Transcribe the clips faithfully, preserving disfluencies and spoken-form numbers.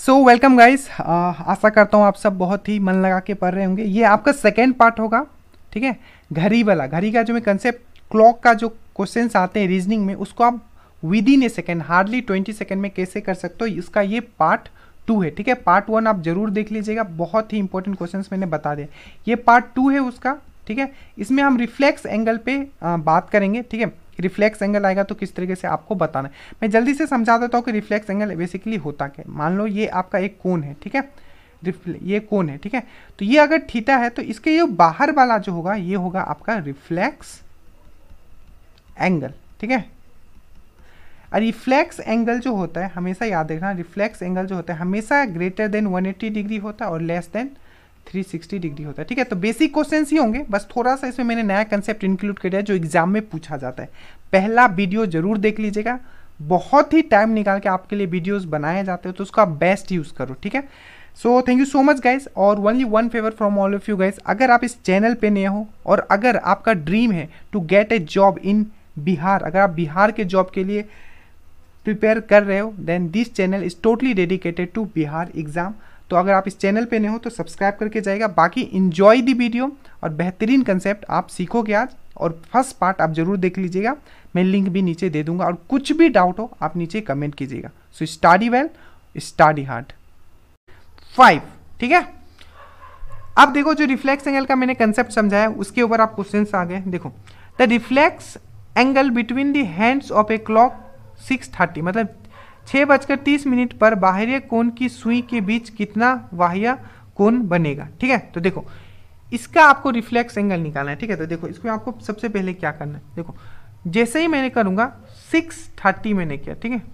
So welcome guys, आशा करता हूँ आप सब बहुत ही मन लगा के पढ़ रहे होंगे। ये आपका सेकेंड पार्ट होगा, ठीक है। घड़ी वाला, घड़ी का जो मैं कंसेप्ट, क्लॉक का जो क्वेश्चंस आते हैं रीजनिंग में, उसको आप with in a second, hardly twenty second में कैसे कर सकते हो, इसका ये पार्ट टू है, ठीक है। पार्ट वन आप जरूर देख लीजिएगा, बहुत ही इंपॉर्टेंट क्वेश्चंस मैंने बता दिया। ये पार्ट टू है उसका, ठीक है। इसमें हम रिफ्लेक्स एंगल पे आ, बात करेंगे, ठीक है। रिफ्लेक्स एंगल आएगा तो किस तरीके से आपको बताना है, मैं जल्दी से समझा देता हूँ कि रिफ्लेक्स एंगल बेसिकली होता क्या है। मान लो ये आपका एक कोन है, ठीक है, ये कोन है, ठीक है। तो ये अगर थीटा है तो इसके ये बाहर वाला जो होगा ये होगा आपका रिफ्लेक्स एंगल, ठीक है। और रिफ्लेक्स एंगल जो होता है, हमेशा याद रखना, रिफ्लेक्स एंगल जो होता है हमेशा greater than one eighty degree होता है और less than three sixty degree होता है, ठीक है। तो बेसिक क्वेश्चंस ही होंगे, बस थोड़ा सा इसमें मैंने नया कंसेप्ट इंक्लूड कर दिया जो एग्जाम में पूछा जाता है। पहला वीडियो जरूर देख लीजिएगा, बहुत ही टाइम निकाल के आपके लिए वीडियोस बनाए जाते हैं, तो उसका बेस्ट यूज करो, ठीक है। So thank you so much guys, और only one favour from all of you guys, अगर आप इस चैनल पे नए हो और अगर आपका ड्रीम है to get a job in Bihar, अगर आप बिहार के जॉब के लिए प्रिपेयर कर रहे हो, then this channel is totally dedicated to Bihar exam. तो अगर आप इस चैनल पे नहीं हो तो सब्सक्राइब करके जाएगा। बाकी इंजॉय दी वीडियो और बेहतरीन कंसेप्ट आप सीखोगे आज, और फर्स्ट पार्ट आप जरूर देख लीजिएगा, मैं लिंक भी नीचे दे दूंगा, और कुछ भी डाउट हो आप नीचे कमेंट कीजिएगा। So study well, study hard. Five, ठीक है। अब देखो, जो रिफ्लेक्स एंगल का मैंने कंसेप्ट समझाया उसके ऊपर आप क्वेश्चन आ गए। देखो, the reflex angle between the hands of a clock six thirty, मतलब छः बजकर तीस मिनट पर बाहरी कोण की सुई के बीच कितना बाह्य कोण बनेगा, ठीक है। तो देखो, इसका आपको रिफ्लेक्स एंगल निकालना है, ठीक है। तो देखो, इसमें आपको सबसे पहले क्या करना है, देखो जैसे ही मैंने करूंगा सिक्स थर्टी मैंने किया, ठीक है,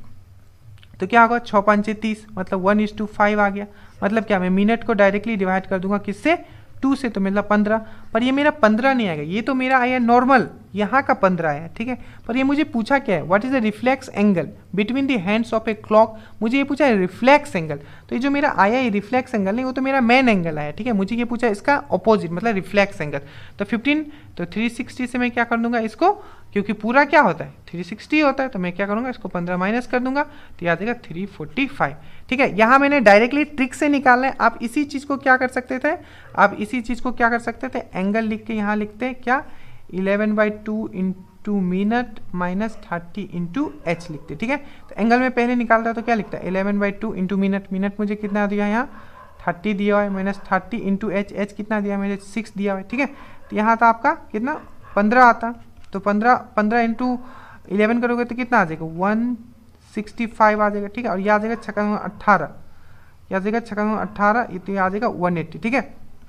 तो क्या होगा, छः पाँच तीस, मतलब वन इज टू फाइव आ गया। मतलब क्या, मैं मिनट को डायरेक्टली डिवाइड कर दूंगा किससे, टू से, तो मतलब पंद्रह। पर ये मेरा पंद्रह नहीं आएगा, ये तो मेरा आया नॉर्मल, यहाँ का पंद्रह आया, ठीक है। पर ये मुझे पूछा क्या है, what is the reflex angle between the hands of a clock, मुझे ये पूछा है रिफ्लेक्स एंगल। तो ये जो मेरा आया ये रिफ्लेक्स एंगल नहीं, वो तो मेरा मेन एंगल आया, ठीक है। मुझे ये पूछा इसका ऑपोजिट, मतलब रिफ्लेक्स एंगल। तो फिफ्टीन, तो थ्री सिक्सटी से मैं क्या कर दूंगा इसको, क्योंकि पूरा क्या होता है थ्री सिक्सटी होता है, तो मैं क्या करूंगा इसको पंद्रह माइनस कर दूंगा, तो याद आएगा थ्री फोर्टी फाइव, ठीक है। यहाँ मैंने डायरेक्टली ट्रिक से निकालना है। आप इसी चीज़ को क्या कर सकते थे, आप इसी चीज़ को क्या कर सकते थे, एंगल लिख के यहाँ लिखते हैं क्या, eleven by two into minute minus thirty into H लिखते, ठीक है। तो एंगल में पहले निकालता है तो क्या लिखता है, eleven by two into minute, minute मुझे कितना दिया है यहाँ थर्टी दिया हुआ है, minus thirty into H, H कितना दिया है मुझे सिक्स दिया हुआ है, ठीक है। तो यहाँ था आपका कितना पंद्रह आता, तो पंद्रह पंद्रह इंटू इलेवन करोगे तो कितना आ जाएगा, वन सिक्सटी फाइव आ जाएगा, ठीक है। और ये आ जाएगा छक्का अट्ठारह, या जाएगा छक्का अट्ठारह, ये तो आ जाएगा वन एट्टी, ठीक है।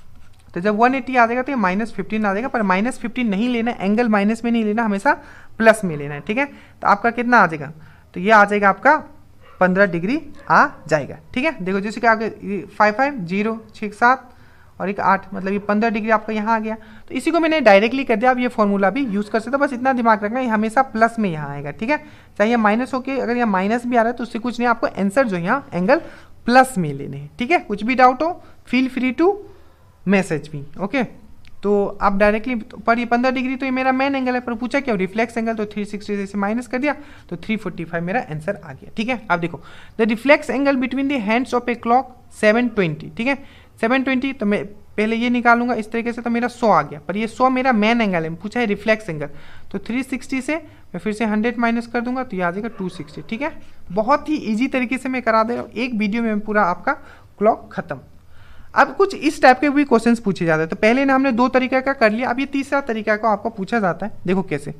तो जब वन एट्टी आ जाएगा तो ये माइनस फिफ्टीन आ जाएगा, पर माइनस फिफ्टीन नहीं लेना, एंगल माइनस में नहीं लेना, हमेशा प्लस में लेना है, ठीक है। तो आपका कितना आ जाएगा, तो ये आ जाएगा आपका पंद्रह डिग्री आ जाएगा, ठीक है। देखो जैसे कि आपके फाइव फाइव जीरो छः सात और एक आठ, मतलब ये पंद्रह डिग्री आपका यहाँ आ गया। तो इसी को मैंने डायरेक्टली कर दिया, आप ये फॉर्मूला भी यूज़ कर सकते हो, बस इतना दिमाग रखना ये हमेशा प्लस में यहाँ आएगा, ठीक है। चाहे माइनस हो के, अगर यहाँ माइनस भी आ रहा है तो उससे कुछ नहीं, आपको आंसर जो यहाँ एंगल प्लस में लेने हैं, ठीक है। कुछ भी डाउट हो feel free to message me, okay. तो आप डायरेक्टली, पर ये पंद्रह डिग्री तो ये मेरा मेन एंगल है, पर पूछा क्या रिफ्लेक्स एंगल, तो थ्री सिक्सटी से माइनस कर दिया तो थ्री फोर्टी फाइव मेरा आंसर आ गया, ठीक है। अब देखो, the reflex angle between the hands of a clock seven twenty, ठीक है, सेवन ट्वेंटी, तो मैं पहले ये निकालूंगा इस तरीके से, तो मेरा सौ आ गया, पर ये सौ मेरा मेन एंगल है, पूछा है रिफ्लेक्स एंगल, तो थ्री सिक्सटी से मैं फिर से हंड्रेड माइनस कर दूंगा तो ये आ जाएगा टू सिक्सटी, ठीक है। बहुत ही इजी तरीके से मैं करा दे रहा हूँ, एक वीडियो में पूरा आपका क्लॉक खत्म। अब कुछ इस टाइप के भी क्वेश्चंस पूछे जाते हैं, तो पहले ना हमने दो तरीके का कर लिया, अब ये तीसरा तरीका का आपको पूछा जाता है। देखो कैसे,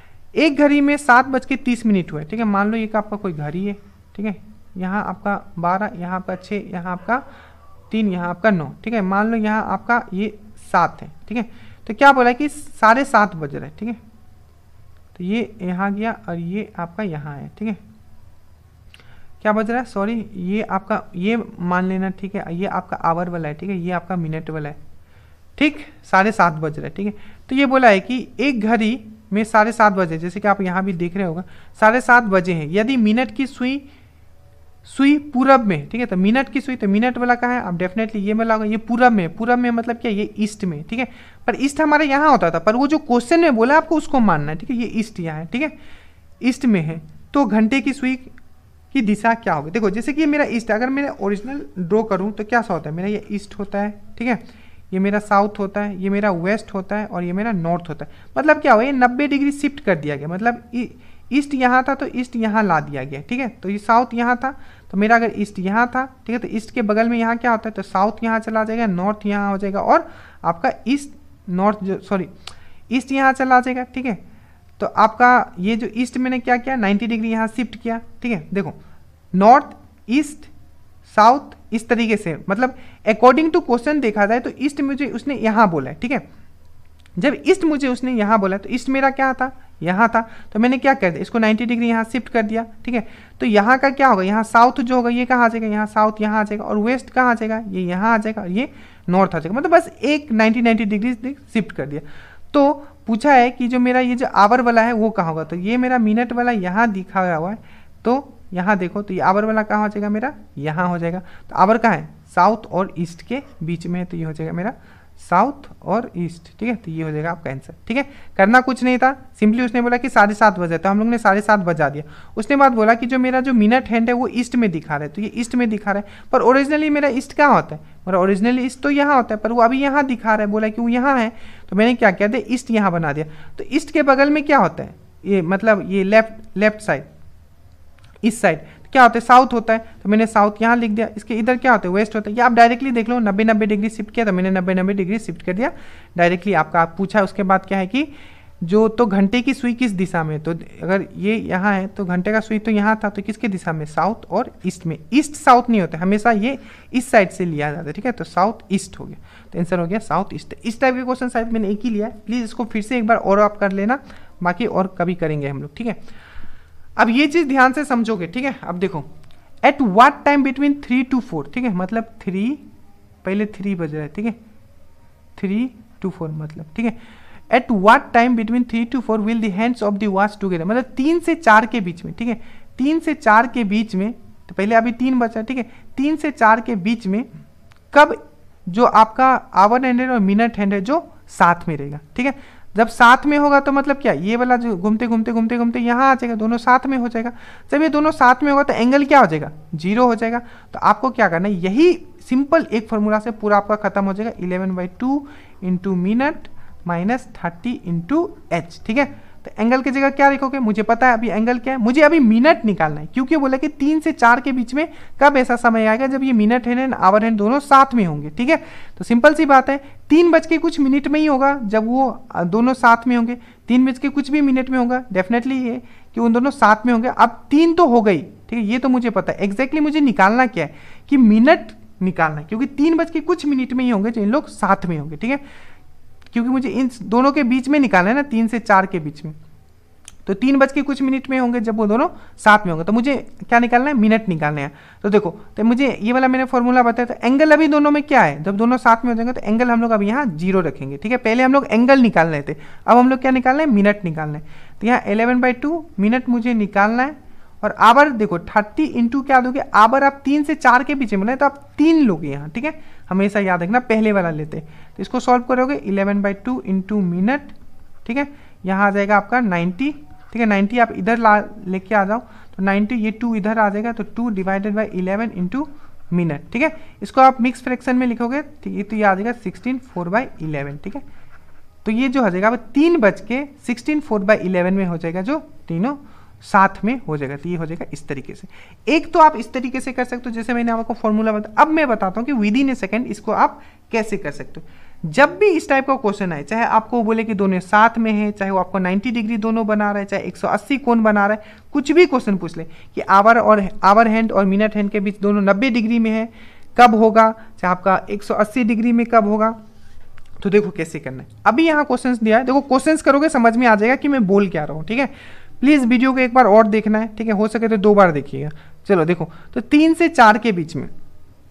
एक घड़ी में सात बज के तीस मिनट हुए, ठीक है। मान लो ये आपका कोई घड़ी है, ठीक है, यहाँ आपका बारह, यहाँ आपका छः, यहाँ आपका तीन, यहाँ आपका नौ, ठीक है। मान लो यहाँ आपका ये सात है, ठीक है। तो क्या बोला कि साढ़े सात बज रहा है, ठीक है। तो ये यहाँ गया और ये आपका यहाँ है, ठीक है। क्या बज रहा है, सॉरी, ये आपका ये मान लेना, ठीक है, ये आपका आवर वाला है, ठीक है, ये आपका मिनट वाला है, ठीक, साढ़े सात बज रहा है, ठीक है। तो ये बोला है कि एक घड़ी में साढ़े सात बजे, जैसे कि आप यहाँ भी देख रहे होगा साढ़े सात बजे हैं, यदि मिनट की सुई सुई पूरब में, ठीक है, तो मिनट की सुई, तो मिनट वाला कहाँ है, आप डेफिनेटली ये मिला होगा, ये पूरब में, पूरब में मतलब क्या, ये ईस्ट में, ठीक है। पर ईस्ट हमारे यहाँ होता था, पर वो जो क्वेश्चन में बोला आपको उसको मानना है, ठीक है। ये ईस्ट यहाँ है, ठीक है, ईस्ट में है, तो घंटे की सुई कि दिशा क्या होगी। देखो जैसे कि ये मेरा ईस्ट, अगर मैं ओरिजिनल ड्रॉ करूँ तो क्या सा होता है, मेरा ये ईस्ट होता है, ठीक है, ये मेरा साउथ होता है, ये मेरा वेस्ट होता है और ये मेरा नॉर्थ होता है। मतलब क्या हुआ, ये नब्बे डिग्री शिफ्ट कर दिया गया, मतलब ईस्ट यहाँ था तो ईस्ट यहाँ ला दिया गया, ठीक है। तो ये साउथ यहाँ था तो मेरा अगर ईस्ट यहाँ था, ठीक है, तो ईस्ट के बगल में यहाँ क्या होता है, तो साउथ यहाँ चला जाएगा, नॉर्थ यहाँ हो जाएगा और आपका ईस्ट नॉर्थ जो सॉरी ईस्ट यहाँ चला जाएगा, ठीक है। तो आपका ये जो ईस्ट मैंने क्या किया, नाइन्टी डिग्री यहाँ शिफ्ट किया, ठीक है। देखो नॉर्थ ईस्ट साउथ इस तरीके से, मतलब अकॉर्डिंग टू क्वेश्चन देखा जाए तो ईस्ट मुझे उसने यहाँ बोला है, ठीक है। जब ईस्ट मुझे उसने यहाँ बोला तो ईस्ट मेरा क्या था, यहाँ था, तो मैंने क्या कर दिया, इसको नाइन्टी डिग्री यहाँ शिफ्ट कर दिया, ठीक है। तो यहाँ का क्या होगा, यहाँ साउथ जो होगा ये कहाँ आ जाएगा, यहाँ साउथ यहाँ आ जाएगा और वेस्ट कहाँ आ जाएगा, ये यहाँ आ जाएगा और ये नॉर्थ आ जाएगा, मतलब बस एक नाइन्टी नाइन्टी डिग्री शिफ्ट कर दिया। तो पूछा है कि जो मेरा ये जो आवर वाला है वो कहाँ होगा, तो ये मेरा मिनट वाला यहाँ दिखा हुआ है, तो यहाँ देखो तो ये आवर वाला कहाँ हो जाएगा, मेरा यहाँ हो जाएगा। तो आवर कहाँ है, साउथ और ईस्ट के बीच में है, तो ये हो जाएगा मेरा साउथ और ईस्ट, ठीक है। तो ये हो जाएगा आपका आंसर, ठीक है। करना कुछ नहीं था, सिंपली उसने बोला कि साढ़े सात बजे, तो हम लोग ने साढ़े सात बजा दिया। उसने बाद बोला कि जो मेरा जो मिनट हैंड है वो ईस्ट में दिखा रहा है, तो ये ईस्ट में दिखा रहा है, पर ओरिजिनली मेरा ईस्ट कहाँ होता है, मेरा ओरिजिनली ईस्ट तो यहाँ होता है, पर वो अभी यहाँ दिखा रहा है, बोला कि वो यहाँ है, तो मैंने क्या किया था, ईस्ट यहाँ बना दिया। तो ईस्ट के बगल में क्या होता है, ये मतलब ये लेफ्ट लेफ्ट साइड, इस साइड क्या होता है, साउथ होता है, तो मैंने साउथ यहाँ लिख दिया। इसके इधर क्या होता है, वेस्ट होता है। ये आप डायरेक्टली देख लो, नब्बे नब्बे डिग्री शिफ्ट किया तो मैंने नब्बे नब्बे डिग्री शिफ्ट कर दिया डायरेक्टली। आपका आप पूछा उसके बाद क्या है कि जो तो घंटे की सुई किस दिशा में, तो अगर ये यहाँ है तो घंटे का सुई तो यहाँ था, तो किसके दिशा में, साउथ और ईस्ट में। ईस्ट साउथ नहीं होता, हमेशा ये इस साइड से लिया जाता है, ठीक है। तो साउथ ईस्ट हो गया, तो आंसर हो गया साउथ ईस्ट। इस टाइप के क्वेश्चन शायद मैंने एक ही लिया, प्लीज़ इसको फिर से एक बार और आप कर लेना, बाकी और कभी करेंगे हम लोग, ठीक है। अब ये चीज़ ध्यान से समझोगे, ठीक है। अब देखो at what time between three to four, ठीक है, मतलब थ्री पहले थ्री बज रहा है, ठीक है, थ्री टू फोर मतलब, ठीक है। At what time between three to four will the hands of the watch together, मतलब तीन से चार के बीच में, ठीक है, तीन से चार के बीच में, तो पहले अभी तीन बचा, ठीक है, तीन से चार के बीच में कब जो आपका आवर हैंड है और मिनट हैंड है जो साथ में रहेगा, ठीक है। जब साथ में होगा तो मतलब क्या, ये वाला जो घूमते घूमते घूमते घूमते यहाँ आ जाएगा, दोनों साथ में हो जाएगा। जब ये दोनों साथ में होगा तो एंगल क्या हो जाएगा, जीरो हो जाएगा। तो आपको क्या करना है, यही सिंपल एक फॉर्मूला से पूरा आपका खत्म हो जाएगा, eleven by two into minute minus thirty into H, ठीक है। तो एंगल की जगह क्या लिखोगे, मुझे पता है अभी एंगल क्या है, मुझे अभी मिनट निकालना है, क्योंकि बोला कि तीन से चार के बीच में कब ऐसा समय आएगा जब ये मिनट हैंड आवर हैंड दोनों साथ में होंगे, ठीक है। तो सिंपल सी बात है, तीन बज के कुछ मिनट में ही होगा जब वो दोनों साथ में होंगे, तीन बज के कुछ भी मिनट में होगा, डेफिनेटली ये कि उन दोनों साथ में होंगे। अब तीन तो हो गई, ठीक है, ये तो मुझे पता है, एग्जैक्टली मुझे निकालना क्या है कि मिनट निकालना है, क्योंकि तीन बज के कुछ मिनट में ही होंगे जो इन लोग साथ में होंगे, ठीक है, क्योंकि मुझे इन दोनों के बीच में निकालना है ना, तीन से चार के बीच में। तो तीन बज के कुछ मिनट में होंगे जब वो दोनों साथ में होंगे, तो मुझे क्या निकालना है, मिनट निकालना है। तो देखो, तो मुझे ये वाला मैंने फॉर्मूला बताया, तो एंगल अभी दोनों में क्या है, जब दोनों साथ में हो जाएंगे तो एंगल हम लोग अभी यहाँ जीरो रखेंगे, ठीक है। पहले हम लोग एंगल निकाल रहे थे, अब हम लोग क्या निकालना है, मिनट निकालना है। तो यहाँ इलेवन बाई टू मिनट मुझे निकालना है, और आवर देखो थर्टी इंटू क्या दोगे, आवर आप तीन से चार के पीछे मिले तो आप तीन लोगे यहाँ, ठीक है, हमेशा याद रखना, पहले वाला लेते। तो इसको सॉल्व करोगे, eleven by two into minute, ठीक है, यहाँ आ जाएगा आपका नाइन्टी, ठीक है, नाइन्टी आप इधर ला लेके आ जाओ, तो नाइन्टी ये टू इधर आ जाएगा, तो two divided by eleven into minute, ठीक है। इसको आप मिक्स फ्रैक्शन में लिखोगे तो ये तो ये आ जाएगा सिक्सटीन फोर बाई इलेवन, ठीक है। तो ये जो हो जाएगा अब तीन बज के सिक्सटीन फोर बाई इलेवन में हो जाएगा, जो तीनों साथ में हो जाएगा। तो ये हो जाएगा इस तरीके से। एक तो आप इस तरीके से कर सकते हो जैसे मैंने आपको फॉर्मूला बताया। अब मैं बताता हूँ कि विद इन ए सेकेंड इसको आप कैसे कर सकते हो। जब भी इस टाइप का क्वेश्चन आए, चाहे आपको बोले कि दोनों साथ में है, चाहे वो आपको नाइन्टी डिग्री दोनों बना रहा है, चाहे एक सौ अस्सी कोण बना रहा है, कुछ भी क्वेश्चन पूछ ले कि आवर और आवर हैंड और मिनट हैंड के बीच दोनों नब्बे डिग्री में है, कब होगा, चाहे आपका एक सौ अस्सी डिग्री में कब होगा, तो देखो कैसे करना है। अभी यहाँ क्वेश्चंस दिया है, देखो क्वेश्चंस करोगे समझ में आ जाएगा कि मैं बोल क्या रहा हूँ, ठीक है। प्लीज वीडियो को एक बार और देखना है, ठीक है, हो सके तो दो बार देखिएगा। चलो देखो, तो तीन से चार के बीच में,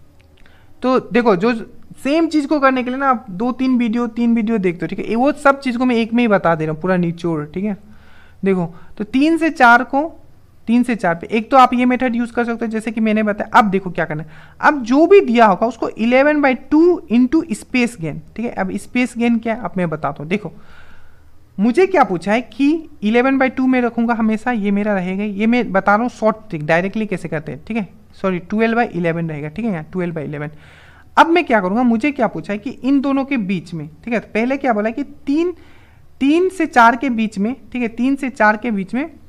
तो देखो जो सेम चीज को करने के लिए ना आप दो तीन वीडियो तीन वीडियो देखते हो, ठीक है, वो सब चीज को मैं एक में ही बता दे रहा हूँ पूरा निचोड़, ठीक है। देखो तो तीन से चार को तीन से चार पे एक तो आप ये मेथड यूज कर सकते हो जैसे कि मैंने बताया। अब देखो क्या करना है, अब जो भी दिया होगा उसको eleven by two into space gain, ठीक है। अब स्पेस गेन क्या है अब मैं बताता हूँ। देखो मुझे क्या पूछा है कि इलेवन बाई टू में रखूंगा हमेशा, ये मेरा रहेगा, ये मैं बता रहा हूँ शॉर्ट ट्रिक डायरेक्टली कैसे करते हैं, ठीक है, सॉरी ट्वेल्व बाई इलेवन रहेगा, ठीक है, यहाँ ट्वेल्व बाई इलेवन। अब मैं क्या करूँगा, मुझे क्या पूछा है कि इन दोनों के बीच में, ठीक है, तो पहले क्या बोला कि तीन तीन से चार के बीच में, ठीक है, तीन से चार के बीच में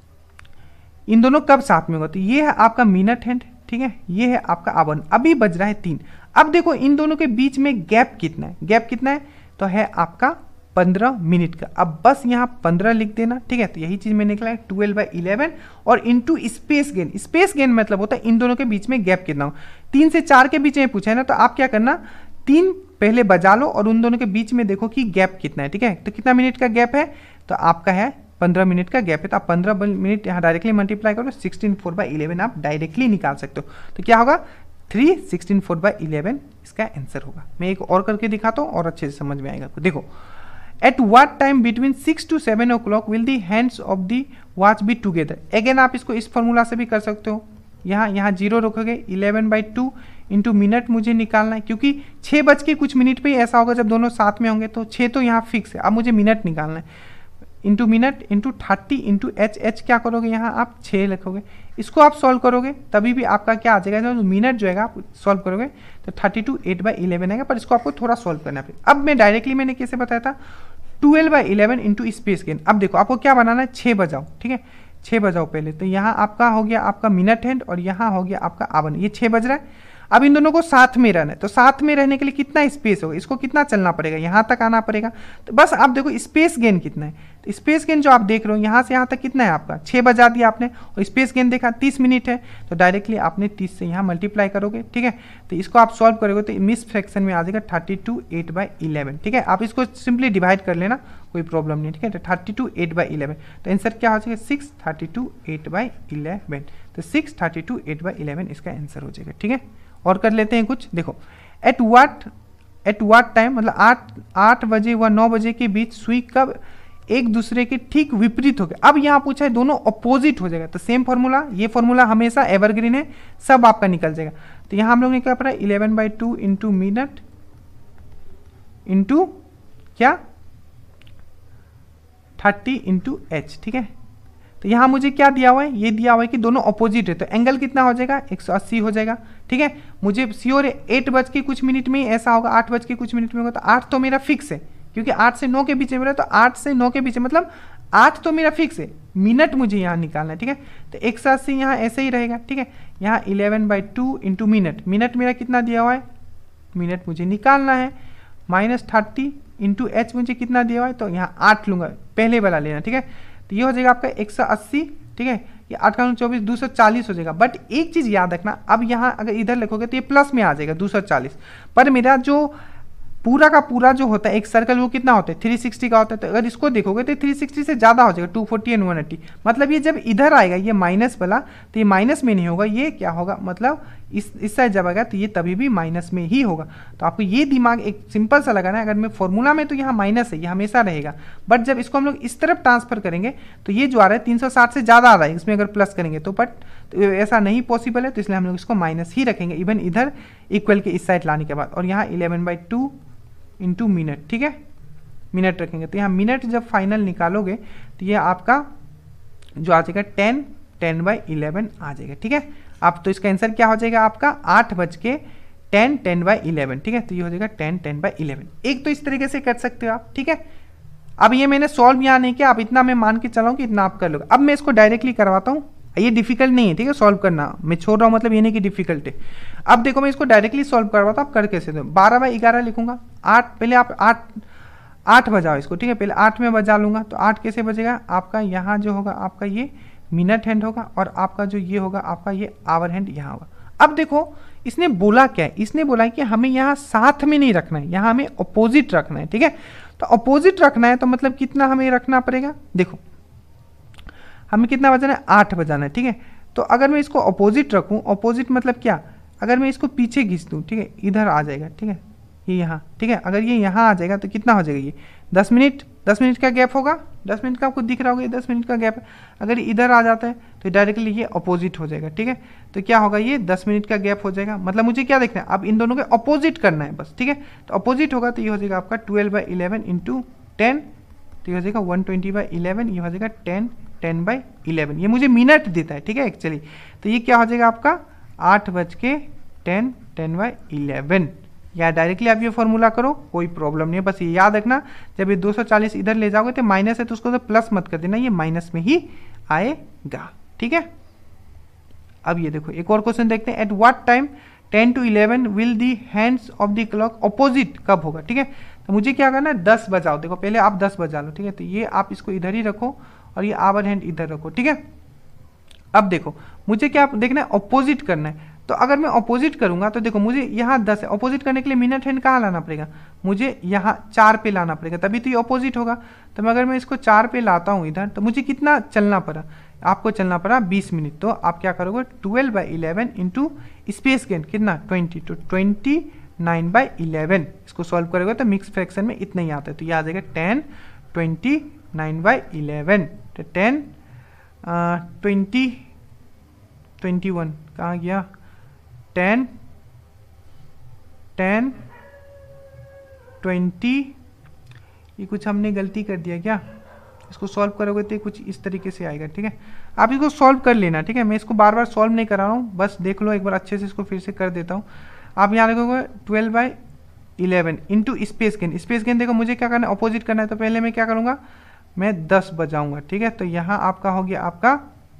इन दोनों कब साथ में होगा, तो ये है आपका मिनट हैंड, ठीक है, ये है आपका आवन, अभी बज रहा है तीन। अब देखो इन दोनों के बीच में गैप कितना है, गैप कितना है, तो है आपका पंद्रह मिनट का। अब बस यहाँ पंद्रह लिख देना, ठीक है, तो यही चीज में निकला है ट्वेल्व बाई इलेवन और into space gain. Space gain मतलब होता है इन दोनों के बीच में गैप कितना हो, तीन से चार के बीच में पूछा है ना, तो आप क्या करना, तीन पहले बजा लो और उन दोनों के बीच में देखो कि गैप कितना है, ठीक है, तो कितना मिनट का गैप है, तो आपका है पंद्रह मिनट का गैप है, तो आप पंद्रह मिनट यहाँ डायरेक्टली मल्टीप्लाई करो, सिक्सटीन फोर बाई इलेवन आप डायरेक्टली निकाल सकते हो। तो क्या होगा, three sixteen four by eleven इसका आंसर होगा। मैं एक और करके दिखाता हूँ और अच्छे से समझ में आएगा। तो देखो, at what time between six to seven o'clock will the hands of the watch be together. Again आप इसको इस फॉर्मूला से भी कर सकते हो, यहाँ यहाँ जीरो रखोगे, eleven by two into minute मुझे निकालना है, क्योंकि छः बज के कुछ मिनट पे ही ऐसा होगा जब दोनों साथ में होंगे, तो छः तो यहाँ फिक्स है, अब मुझे मिनट निकालना है, into minute into thirty into H, H क्या करोगे यहाँ आप छः लिखोगे, इसको आप सॉल्व करोगे तभी भी आपका क्या आ जाएगा, जो मिनट जो है आप सॉल्व करोगे तो thirty two eight by eleven आएगा, पर इसको आपको थोड़ा सॉल्व करना है। अब मैं डायरेक्टली मैंने कैसे बताया था, twelve by eleven into space gain. अब देखो आपको क्या बनाना है, छः बजाओ, ठीक है, छः बजाओ पहले, तो यहाँ आपका हो गया आपका मिनट हैंड और यहाँ हो गया आपका आवन, ये छः बज रहा है। अब इन दोनों को साथ में रहना है, तो साथ में रहने के लिए कितना स्पेस होगा, इसको कितना चलना पड़ेगा, यहाँ तक आना पड़ेगा, तो बस आप देखो स्पेस गेन कितना है, तो स्पेस गेन जो आप देख रहे हो यहाँ से यहाँ तक कितना है आपका, छः बजा दिया आपने और स्पेस गेन देखा तीस मिनट है, तो डायरेक्टली आपने तीस से यहाँ मल्टीप्लाई करोगे, ठीक है, तो इसको आप सॉल्व करोगे तो मिस फ्रैक्शन में आ जाएगा thirty two eight by eleven, ठीक है, आप इसको सिंपली डिवाइड कर लेना, कोई प्रॉब्लम नहीं, ठीक है, तो thirty two eight by eleven, तो आंसर क्या हो जाएगा, six thirty two eight by eleven, तो six thirty two eight by eleven इसका आंसर हो जाएगा, ठीक है। और कर लेते हैं कुछ, देखो, at what at what time मतलब आठ आठ बजे व नौ बजे के बीच सुई कब एक दूसरे के ठीक विपरीत हो गया। अब यहाँ पूछा है दोनों अपोजिट हो जाएगा, तो सेम फॉर्मूला, ये फॉर्मूला हमेशा एवरग्रीन है, सब आपका निकल जाएगा। तो यहाँ हम लोग ने क्या पढ़ा, eleven by two into minute into क्या थर्टी इंटू एच, ठीक है, तो यहाँ मुझे क्या दिया हुआ है, ये दिया हुआ है कि दोनों अपोजिट है, तो एंगल कितना हो जाएगा, एक सौ अस्सी हो जाएगा, ठीक है। मुझे श्योर है एट बज के कुछ मिनट में ही ऐसा होगा, आठ बज के कुछ मिनट में होगा, तो आठ तो मेरा फिक्स है, क्योंकि आठ से नौ के बीच में मेरा, तो आठ से नौ के बीच में मतलब आठ तो मेरा फिक्स है, मिनट मुझे यहाँ निकालना है, ठीक है, तो एक सौ अस्सी यहाँ ऐसे ही रहेगा, ठीक है। यहाँ eleven by two into minute, minute मेरा कितना दिया हुआ है, मिनट मुझे निकालना है, माइनस थर्टी इंटू एच मुझे कितना दिया हुआ है, तो यहाँ आठ लूंगा, पहले वाला लेना, ठीक है, तो ये हो जाएगा आपका एक सौ अस्सी, ठीक है, ये आठ का चौबीस दो सौ चालीस हो जाएगा। बट एक चीज याद रखना, अब यहाँ अगर इधर लिखोगे तो ये प्लस में आ जाएगा दो सौ चालीस, पर मेरा जो पूरा का पूरा जो होता है एक सर्कल वो कितना होता है थ्री सिक्सटी का होता है, तो अगर इसको देखोगे तो थ्री सिक्सटी से ज़्यादा हो जाएगा, two forty and one eighty, मतलब ये जब इधर आएगा ये माइनस वाला, तो ये माइनस में नहीं होगा, ये क्या होगा, मतलब इस इस साइड जब आएगा तो ये तभी भी माइनस में ही होगा। तो आपको ये दिमाग एक सिंपल सा लगाना है, अगर मैं फॉर्मूला में तो यहाँ माइनस है, ये हमेशा रहेगा, बट जब इसको हम लोग इस तरफ ट्रांसफर करेंगे तो ये जो आ रहा है तीन सौ साठ से ज़्यादा आ रहा है, इसमें अगर प्लस करेंगे तो, बट तो ऐसा नहीं पॉसिबल है, तो इसलिए हम लोग इसको माइनस ही रखेंगे, इवन इधर इक्वल के इस साइड लाने के बाद। और यहाँ eleven by two into minute, ठीक है, मिनट रखेंगे, तो यहाँ मिनट जब फाइनल निकालोगे तो ये आपका जो आ जाएगा टेन टेन बाई इलेवन आ जाएगा, ठीक है। आप तो इसका आंसर क्या हो जाएगा आपका आठ बज के टेन टेन बाई इलेवन, ठीक है, तो ये हो जाएगा टेन टेन बाई इलेवन। एक तो इस तरीके से कर सकते हो आप, ठीक है। अब ये मैंने सॉल्व यहाँ नहीं किया, आप इतना मैं मान के चलाऊँ कि इतना आप कर लोगे। अब मैं इसको डायरेक्टली करवाता हूँ, ये डिफिकल्ट नहीं है, ठीक है, सॉल्व करना मैं छोड़ रहा हूँ, मतलब ये नहीं कि डिफिकल्ट है। अब देखो मैं इसको डायरेक्टली सॉल्व करवाता हूँ, आप कर कैसे दो, बारह बाई ग्यारह लिखूंगा, आठ पहले आप आठ आठ बजाओ इसको, ठीक है, पहले आठ में बजा लूंगा, तो आठ कैसे बजेगा आपका, यहाँ जो होगा आपका ये मिनट हैंड होगा और आपका जो ये होगा आपका ये आवर हैंड यहाँ होगा। अब देखो इसने बोला क्या है, इसने बोला है कि हमें यहाँ साथ में नहीं रखना है, यहाँ हमें अपोजिट रखना है, ठीक है। तो अपोजिट रखना है तो मतलब कितना हमें रखना पड़ेगा, देखो हमें कितना बजाना है, आठ बजाना है, ठीक है। तो अगर मैं इसको अपोजिट रखूं, अपोजिट मतलब क्या, अगर मैं इसको पीछे खींच दूं, ठीक है, इधर आ जाएगा, ठीक है, ये यहाँ, ठीक है, अगर ये यहाँ आ जाएगा तो कितना हो जाएगा, ये दस मिनट दस मिनट का गैप होगा, दस मिनट का आपको दिख रहा होगा, ये दस मिनट का गैप है। अगर इधर आ जाता है तो डायरेक्टली ये अपोजिट हो जाएगा, ठीक है। तो क्या होगा, ये दस मिनट का गैप हो जाएगा, मतलब मुझे क्या देखना है, अब इन दोनों के अपोजिट करना है बस, ठीक है। तो अपोजिट होगा तो ये हो जाएगा आपका twelve by eleven into ten तो ये हो जाएगा वन ट्वेंटी बाई इलेवन, ये हो जाएगा टेन टेन बाई इलेवन, ये मुझे मिनट देता है, ठीक है एक्चुअली। तो ये क्या हो जाएगा आपका आठ बज के टेन टेन बाई इलेवन, या डायरेक्टली आप ये फॉर्मूला करो, कोई प्रॉब्लम नहीं है। बस ये याद रखना जब ये दो सौ चालीस इधर ले जाओगे तो माइनस है तो उसको तो प्लस मत कर देना, ये माइनस में ही आएगा, ठीक है। अब ये देखो एक और क्वेश्चन देखते हैं, at what time ten to eleven will the hands of the clock opposite, कब होगा, ठीक है। तो मुझे क्या करना है, दस बजाओ, देखो पहले आप दस बजा लो, ठीक है। तो ये आप इसको इधर ही रखो और ये आवर हैंड इधर रखो, ठीक है। अब देखो मुझे क्या देखना है, ऑपोजिट करना है। तो अगर मैं ऑपोजिट करूंगा तो देखो मुझे यहाँ दस है, ऑपोजिट करने के लिए मिनट हैंड कहाँ लाना पड़ेगा, मुझे यहाँ चार पे लाना पड़ेगा, तभी तो ये ऑपोजिट होगा। तो मैं अगर मैं इसको चार पे लाता हूँ इधर, तो मुझे कितना चलना पड़ा, आपको चलना पड़ा बीस मिनट। तो आप क्या करोगे, twelve by eleven into space gain कितना ट्वेंटी, तो ट्वेंटी नाइन बाई इलेवन, इसको सॉल्व करोगे तो मिक्स फ्रैक्शन में इतना ही आता है। तो ये आ जाएगा ten twenty nine by eleven, तो टेन ट्वेंटी ट्वेंटी वन कहाँ गया, टेन टेन ट्वेंटी, ये कुछ हमने गलती कर दिया क्या, इसको सॉल्व करोगे तो कुछ इस तरीके से आएगा, ठीक है। आप इसको सॉल्व कर लेना, ठीक है। मैं इसको बार बार सॉल्व नहीं करा रहा हूँ, बस देख लो एक बार अच्छे से, इसको फिर से कर देता हूँ। आप यहाँ देखोगे twelve by eleven into space gain, space gain देखो मुझे क्या करना है, अपोजिट करना है। तो पहले मैं क्या करूँगा, मैं दस बजाऊँगा, ठीक है। तो यहाँ आपका हो गया आपका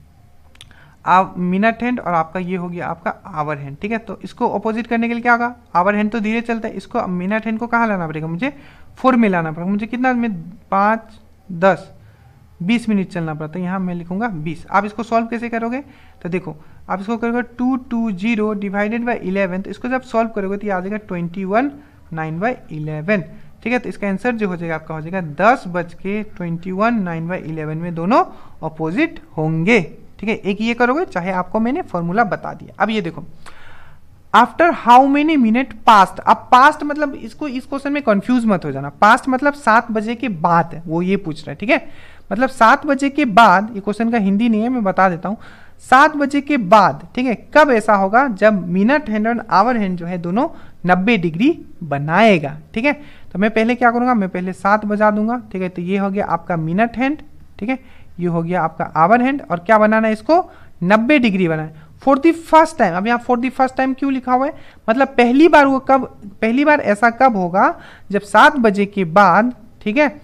आप मिनट हैंड और आपका ये हो गया आपका आवर हैंड, ठीक है। तो इसको अपोजिट करने के लिए क्या होगा, आवर हैंड तो धीरे चलता है, इसको मिनट हैंड को कहाँ लाना पड़ेगा, मुझे फोर में लाना पड़ेगा। मुझे कितना, मैं पाँच दस बीस मिनट चलना पड़ता है, यहाँ मैं लिखूंगा बीस। आप इसको सॉल्व कैसे करोगे, तो देखो आप इसको करोगे two two zero divided by eleven, तो इसको जब सॉल्व करोगे तो ये आ जाएगा twenty one nine by eleven, ठीक है। तो इसका आंसर जो हो जाएगा आपका हो जाएगा दस बज के twenty one nine by eleven में दोनों अपोजिट होंगे, ठीक है। एक ये करोगे, चाहे आपको मैंने फॉर्मूला बता दिया। अब ये देखो after how many minute past, अब पास्ट मतलब इसको इस क्वेश्चन में कंफ्यूज मत हो जाना, पास्ट मतलब सात बजे के बाद है, वो ये पूछ रहा है, ठीक है। मतलब सात बजे के बाद, ये क्वेश्चन का हिंदी नहीं है, मैं बता देता हूँ, सात बजे के बाद, ठीक है। कब ऐसा होगा, जब मिनट हैंड और आवर हैंड जो है दोनों नब्बे डिग्री बनाएगा, ठीक है। तो मैं पहले क्या करूंगा, मैं पहले सात बजा दूंगा, ठीक है। तो ये हो गया आपका मिनट हैंड, ठीक है, ये हो गया आपका आवर हैंड, और क्या बनाना है, इसको नब्बे डिग्री बनाना है फॉर द फर्स्ट टाइम। अब यहाँ फॉर द फर्स्ट टाइम क्यों लिखा हुआ है, मतलब पहली बार वो कब, पहली बार ऐसा कब होगा, जब सात बजे के बाद, ठीक है,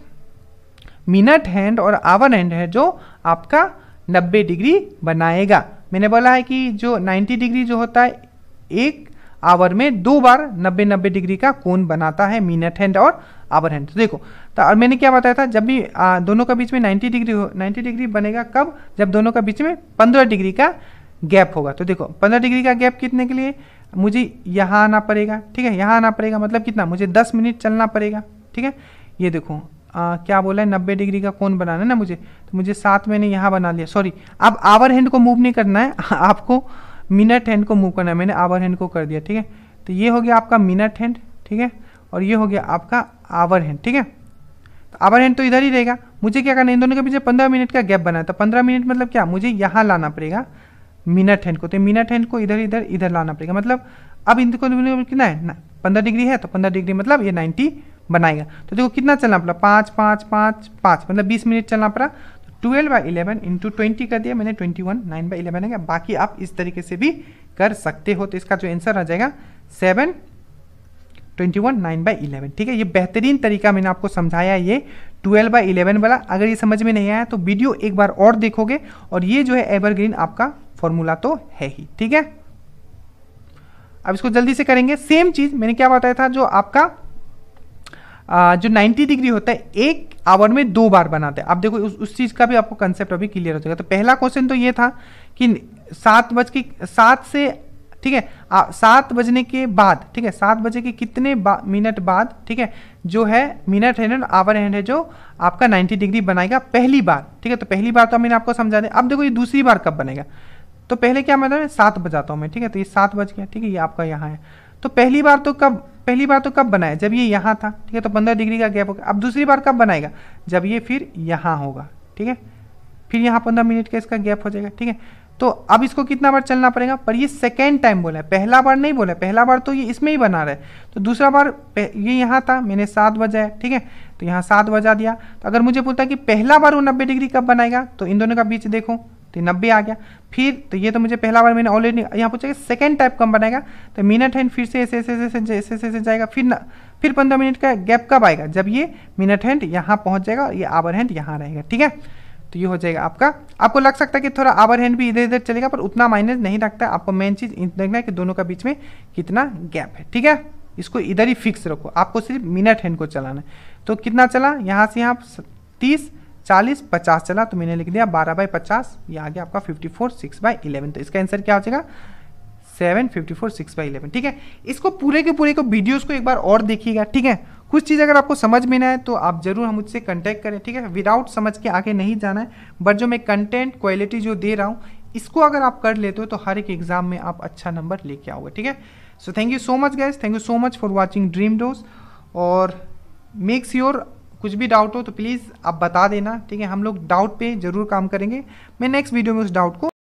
मिनट हैंड और आवर हैंड है जो आपका नब्बे डिग्री बनाएगा। मैंने बोला है कि जो नब्बे डिग्री जो होता है एक आवर में दो बार नब्बे नब्बे डिग्री का कोण बनाता है मिनट हैंड और आवर हैंड। तो देखो, तो और मैंने क्या बताया था, जब भी आ, दोनों का बीच में नब्बे डिग्री हो, नब्बे डिग्री बनेगा कब, जब दोनों का बीच में पंद्रह डिग्री का गैप होगा। तो देखो पंद्रह डिग्री का गैप कितने के लिए, मुझे यहाँ आना पड़ेगा, ठीक है, यहाँ आना पड़ेगा, मतलब कितना, मुझे दस मिनट चलना पड़ेगा, ठीक है। ये देखो आ, क्या बोला है, नब्बे डिग्री का कोण बनाना है ना मुझे, तो मुझे सात मैंने यहाँ बना लिया, सॉरी। अब आवर हैंड को मूव नहीं करना है, आपको मिनट हैंड को मूव करना है, मैंने आवर हैंड को कर दिया, ठीक है। तो ये हो गया आपका मिनट हैंड, ठीक है, और ये हो गया आपका आवर हैंड, ठीक है। तो आवर हैंड तो इधर ही रहेगा, मुझे क्या करना है, इन दोनों के पीछे पंद्रह मिनट का गैप बना है। तो पंद्रह मिनट मतलब क्या, मुझे यहाँ लाना पड़ेगा मिनट हैंड को, तो मिनट हैंड को इधर इधर इधर लाना पड़ेगा। मतलब अब इनको कितना है ना, पंद्रह डिग्री है, तो पंद्रह डिग्री मतलब ये नाइन्टी बनाएगा। तो देखो कितना चलना पड़ा, पाँच पाँच पाँच पाँच, मतलब बीस मिनट चलना पड़ा। तो twelve by eleven into twenty कर दिया मैंने, twenty one nine by eleven है। बाकी आप इस तरीके से भी कर सकते हो। तो इसका जो आंसर आ जाएगा seven twenty one nine by eleven, ठीक है। ये बेहतरीन तरीका मैंने आपको समझाया, ये ट्वेल्व बाई इलेवन वाला। अगर ये समझ में नहीं आया तो वीडियो एक बार और देखोगे, और ये जो है एवरग्रीन आपका फॉर्मूला तो है ही, ठीक है। अब इसको जल्दी से करेंगे। सेम चीज मैंने क्या बताया था, जो आपका आ, जो नब्बे डिग्री होता है एक आवर में दो बार बनाते हैं। अब देखो उस, उस चीज का भी आपको कंसेप्ट अभी क्लियर हो जाएगा। तो पहला क्वेश्चन तो ये था कि सात बज के सात से, ठीक है, सात बजने के बाद, ठीक है, सात बजे के कितने बा, मिनट बाद, ठीक है, जो है मिनट हैंड और आवर हैंड है जो आपका नब्बे डिग्री बनाएगा पहली बार, ठीक है। तो पहली बार तो मैंने आपको समझा दिया। अब देखो ये दूसरी बार कब बनेगा, तो पहले क्या मतलब है, सात बजाता हूँ मैं, ठीक है। तो ये सात बज गया, ठीक है, ये आपका यहाँ है। तो पहली बार तो कब, पहली बार तो कब बनाया, जब ये यहाँ था, ठीक है, तो पंद्रह डिग्री का गैप होगा। अब दूसरी बार कब बनाएगा, जब ये फिर यहाँ होगा, ठीक है, फिर यहाँ पंद्रह मिनट का इसका गैप हो जाएगा, ठीक है। तो अब इसको कितना बार चलना पड़ेगा, पर ये सेकेंड टाइम बोला है, पहला बार नहीं बोला है, पहला बार तो ये इसमें ही बना रहा है, तो दूसरा बार ये यहाँ था, मैंने सात बजा है, ठीक है, तो यहाँ सात बजा दिया। तो अगर मुझे बोलता है कि पहला बार वो नब्बे डिग्री कब बनाएगा, तो इन दोनों का बीच देखो तो नब्बे आ गया। फिर तो ये तो मुझे पहला बार मैंने ऑलरेडी यहाँ पूछा कि सेकेंड टाइप कब बनाएगा, तो मिनट हैंड फिर से ऐसे ऐसे ऐसे ऐसे ऐसे ऐसे जाएगा, फिर न, फिर पंद्रह मिनट का गैप कब आएगा, जब ये मिनट हैंड यहाँ पहुँच जाएगा और ये आवर हैंड यहाँ रहेगा, ठीक है। तो ये हो जाएगा आपका। आपको लग सकता है कि थोड़ा आवर हैंड भी इधर इधर चलेगा, पर उतना मायने नहीं रखता है। आपको मेन चीज़ देखना है कि दोनों का बीच में कितना गैप है, ठीक है। इसको इधर ही फिक्स रखो, आपको सिर्फ मिनट हैंड को चलाना है। तो कितना चला, यहाँ से यहाँ तीस चालीस पचास चला, तो मैंने लिख दिया बारह बाई पचास, ये आ गया आपका fifty four six by eleven. तो इसका आंसर क्या हो जाएगा, seven fifty four six by eleven, ठीक है। इसको पूरे के पूरे को वीडियोस को एक बार और देखिएगा, ठीक है। कुछ चीज़ अगर आपको समझ में ना आए तो आप जरूर हम मुझसे कांटेक्ट करें, ठीक है। विदाउट समझ के आगे नहीं जाना है, बट जो मैं कंटेंट क्वालिटी जो दे रहा हूँ इसको अगर आप कर लेते हो तो हर एक एग्जाम में आप अच्छा नंबर लेके आओगे, ठीक है। So thank you so much guys, thank you so much for watching dream dose. और मेक श्योर कुछ भी डाउट हो तो प्लीज़ आप बता देना, ठीक है। हम लोग डाउट पे जरूर काम करेंगे। मैं नेक्स्ट वीडियो में उस डाउट को